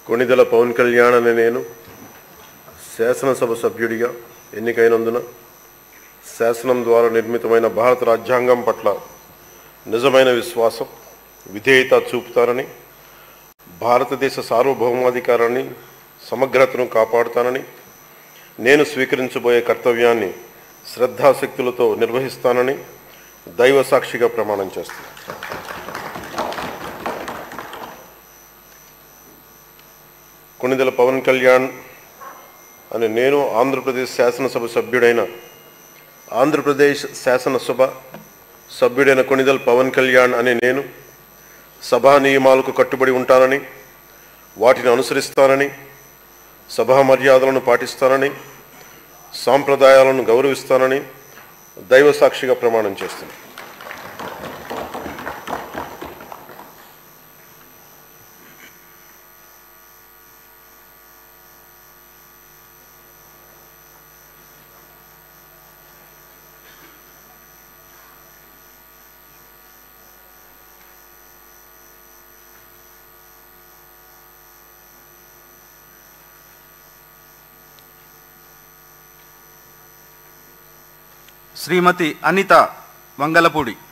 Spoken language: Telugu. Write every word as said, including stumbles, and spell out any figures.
కొణిదెల పవన్ కళ్యాణ్ అనే నేను శాసనసభ సభ్యుడిగా ఎన్నికైనందున శాసనం ద్వారా నిర్మితమైన భారత రాజ్యాంగం పట్ల నిజమైన విశ్వాసం, విధేయత చూపుతానని, భారతదేశ సార్వభౌమాధికారాన్ని, సమగ్రతను కాపాడుతానని, నేను స్వీకరించబోయే కర్తవ్యాన్ని శ్రద్ధాశక్తులతో నిర్వహిస్తానని దైవ సాక్షిగా ప్రమాణం చేస్తాను. కొణిదెల పవన్ కళ్యాణ్ అని నేను ఆంధ్రప్రదేశ్ శాసనసభ సభ్యుడైన ఆంధ్రప్రదేశ్ శాసనసభ సభ్యుడైన కొణిదెల పవన్ కళ్యాణ్ అనే నేను సభా నియమాలకు కట్టుబడి ఉంటానని, వాటిని అనుసరిస్తానని, సభా మర్యాదలను పాటిస్తానని, సాంప్రదాయాలను గౌరవిస్తానని దైవ సాక్షిగా ప్రమాణం చేస్తున్నాను. శ్రీమతి అనిత వంగలపూడి.